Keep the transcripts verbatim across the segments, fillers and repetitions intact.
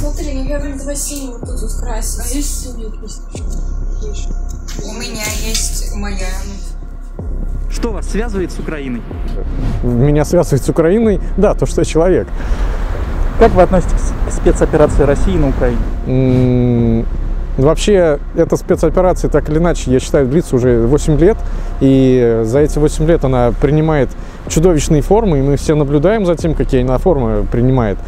Смотри, наверное, давай синий вот тут вот красить. А есть синий? У меня есть моя. Что вас связывает с Украиной? Меня связывает с Украиной, да, то, что я человек. Как вы относитесь к спецоперации России на Украине? М-м- вообще, эта спецоперация, так или иначе, я считаю, длится уже восемь лет. И за эти восемь лет она принимает чудовищные формы, и мы все наблюдаем за тем, какие она формы принимает.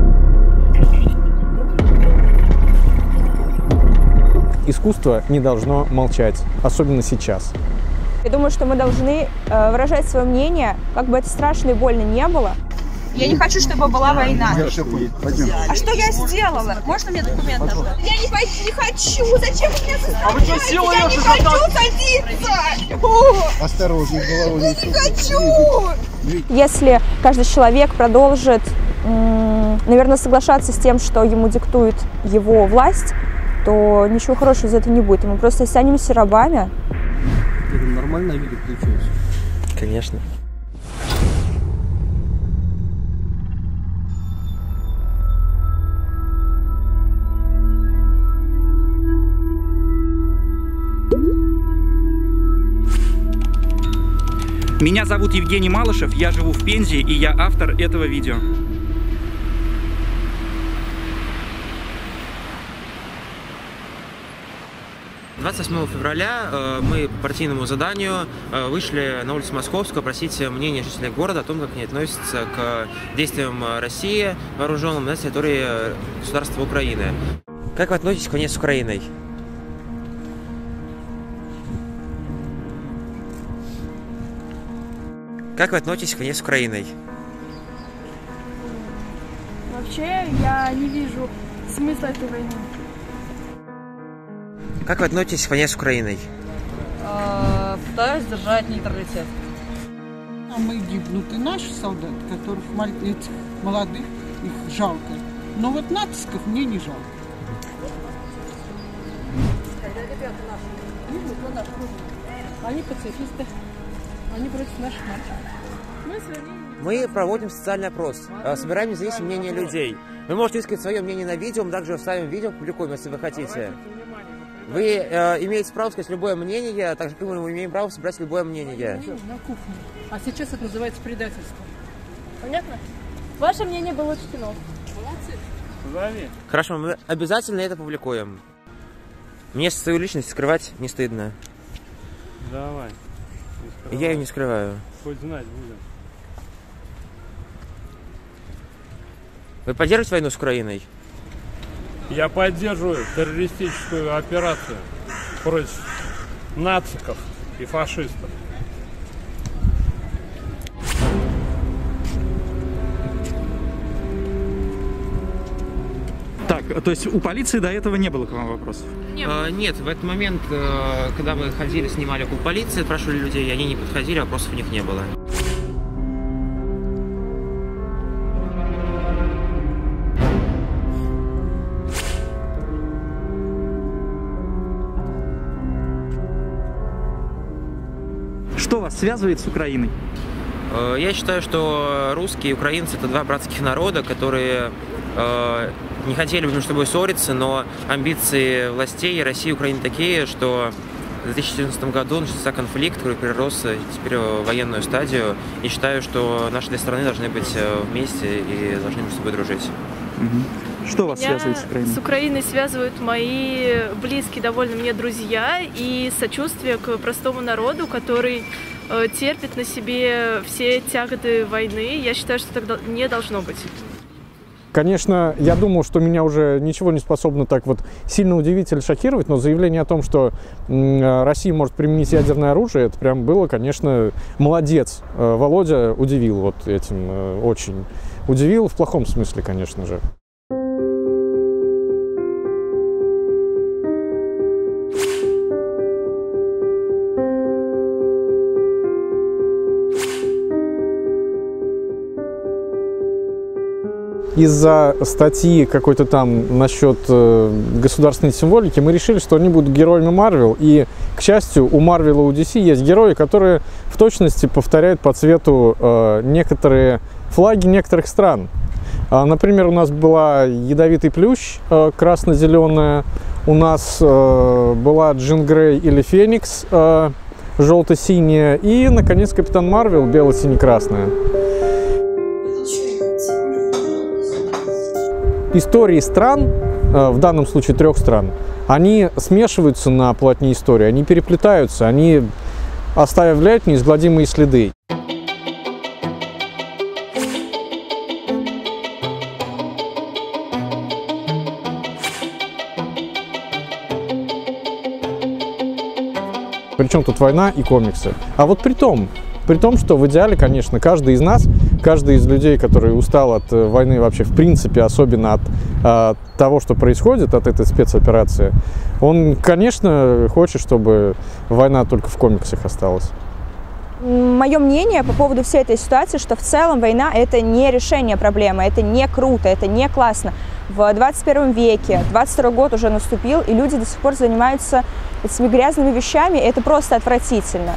Искусство не должно молчать, особенно сейчас. Я думаю, что мы должны э, выражать свое мнение, как бы это страшно и больно не было. Я не хочу, чтобы была война. А что я сделала? Можно мне документы? Я не, не хочу! Зачем вы меня заставляете? А вы что, силой я не хочу садиться! Осторожно, головой не не хочу! Если каждый человек продолжит, наверное, соглашаться с тем, что ему диктует его власть, то ничего хорошего из этого не будет. И мы просто останемся рабами. Это нормальное видео получилось? Конечно. Меня зовут Евгений Малышев, я живу в Пензе, и я автор этого видео. двадцать восьмого февраля э, мы по партийному заданию э, вышли на улицу Московскую опросить мнение жителей города о том, как они относятся к действиям России вооруженным на территории государства Украины. Как вы относитесь к войне с Украиной? Как вы относитесь к войне с Украиной? Вообще, я не вижу смысла этой войны. Как вы относитесь к войне с Украиной? Э, пытаюсь держать нейтралитет. Там и гибнут и наши солдаты, которых этих молодых, их жалко. Но вот нациков мне не жалко. Когда ребята наши гибнут, то наши гибнут. Они пацифисты, они против наших мальчиков. Мы проводим социальный опрос, собираем независимое мнение людей. Вы можете высказать свое мнение на видео, мы также вставим видео, публикуем, если вы хотите. Вы э, имеете право сказать любое мнение, так же как мы имеем право собрать любое мнение. На кухне. А сейчас это называется предательство. Понятно? Ваше мнение было учтено. Молодцы. Хорошо, мы обязательно это публикуем. Мне свою личность скрывать не стыдно. Давай. Я ее не скрываю. Хоть знать будем. Вы поддерживаете войну с Украиной? Я поддерживаю террористическую операцию против нациков и фашистов. Так, то есть у полиции до этого не было к вам вопросов? Нет, а, нет, в этот момент, когда мы ходили, снимали около полиции, спрашивали людей, они не подходили, вопросов у них не было. Что вас связывает с Украиной? Я считаю, что русские и украинцы – это два братских народа, которые э, не хотели бы между собой ссориться, но амбиции властей России и Украины такие, что в две тысячи четырнадцатом году начался конфликт, который перерос теперь в военную стадию. И считаю, что наши две страны должны быть вместе и должны между собой дружить. Угу. Что вас Меня связывает с Украиной? С Украиной связывают мои близкие довольно мне друзья и сочувствие к простому народу, который э, терпит на себе все тяготы войны. Я считаю, что так не должно быть. Конечно, я думал, что меня уже ничего не способно так вот сильно удивить или шокировать, но заявление о том, что Россия может применить ядерное оружие, это прям было, конечно, молодец. Володя удивил вот этим, очень удивил, в плохом смысле, конечно же. Из-за статьи какой-то там насчет э, государственной символики мы решили, что они будут героями Марвел. И, к счастью, у Марвела и у ди си есть герои, которые в точности повторяют по цвету э, некоторые флаги некоторых стран. Например, у нас была ядовитый плющ, красно-зеленая, у нас была Джин Грей или Феникс, желто-синяя, и, наконец, Капитан Марвел, бело-сине-красная. Истории стран, в данном случае трех стран, они смешиваются на полотне истории, они переплетаются, они оставляют неизгладимые следы. Причем тут война и комиксы. А вот при том, при том, что в идеале, конечно, каждый из нас, каждый из людей, который устал от войны вообще в принципе, особенно от а, того, что происходит, от этой спецоперации, он, конечно, хочет, чтобы война только в комиксах осталась. Мое мнение по поводу всей этой ситуации, что в целом война – это не решение проблемы, это не круто, это не классно. В двадцать первом веке, двадцать второй год уже наступил, и люди до сих пор занимаются этими грязными вещами, и это просто отвратительно.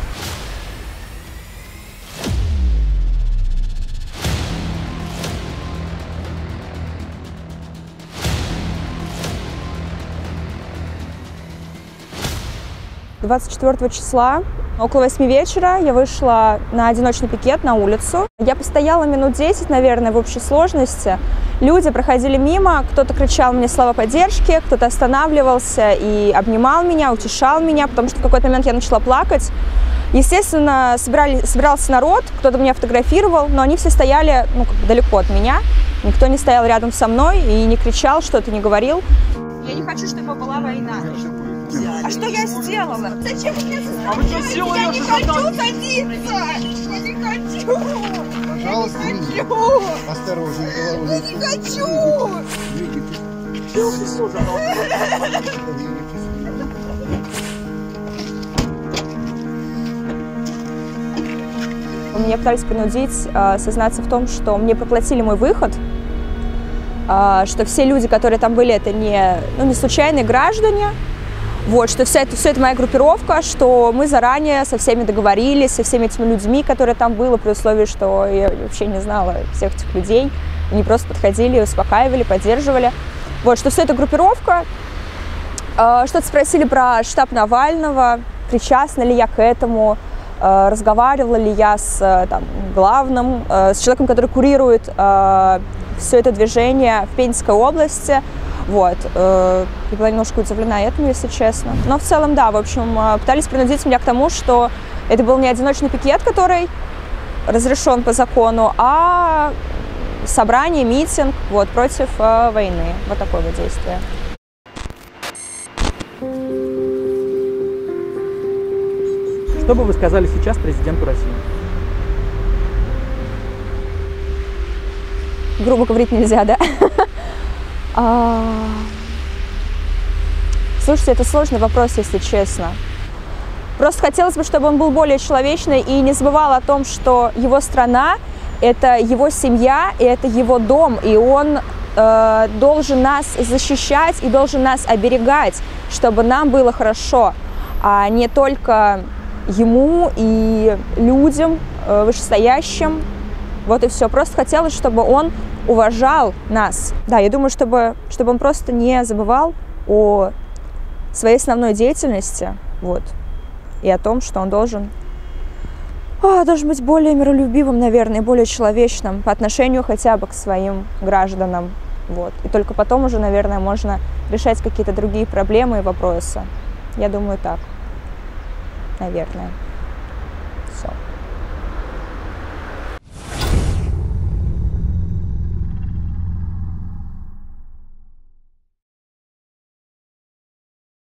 двадцать четвёртого числа, около восьми вечера, я вышла на одиночный пикет на улицу. Я постояла минут десять, наверное, в общей сложности. Люди проходили мимо, кто-то кричал мне слова поддержки, кто-то останавливался и обнимал меня, утешал меня, потому что в какой-то момент я начала плакать. Естественно, собирали, собирался народ, кто-то меня фотографировал, но они все стояли ну, как бы далеко от меня. Никто не стоял рядом со мной и не кричал, что-то не говорил. Я не хочу, чтобы была война. А что я сделала? Зачем вы меня заставляете? Я не хочу садиться! Я не хочу! Пожалуйста, я не хочу! Осторожно, я не хочу! Меня пытались принудить э, сознаться в том, что мне проплатили мой выход, э, что все люди, которые там были, это не, ну, не случайные граждане. Вот, что вся это, все это моя группировка, что мы заранее со всеми договорились, со всеми этими людьми, которые там были, при условии, что я вообще не знала всех этих людей. Они просто подходили, успокаивали, поддерживали. Вот, что все это группировка. Что-то спросили про штаб Навального, причастна ли я к этому, разговаривала ли я с там, главным, с человеком, который курирует все это движение в Пензенской области. Вот. Я была немножко удивлена этому, если честно. Но в целом, да, в общем, пытались принудить меня к тому, что это был не одиночный пикет, который разрешен по закону, а собрание, митинг вот, против э, войны. Вот такое вот действие. Что бы вы сказали сейчас президенту России? Грубо говорить нельзя, да? А... Слушайте, это сложный вопрос, если честно. Просто хотелось бы, чтобы он был более человечный и не забывал о том, что его страна – это его семья, и это его дом, и он э, должен нас защищать и должен нас оберегать, чтобы нам было хорошо, а не только ему и людям э, вышестоящим. Вот и все. Просто хотелось, чтобы он уважал нас. Да, я думаю, чтобы, чтобы он просто не забывал о своей основной деятельности, вот, и о том, что он должен, о, должен быть более миролюбивым, наверное, более человечным по отношению хотя бы к своим гражданам. Вот. И только потом уже, наверное, можно решать какие-то другие проблемы и вопросы. Я думаю, так. Наверное.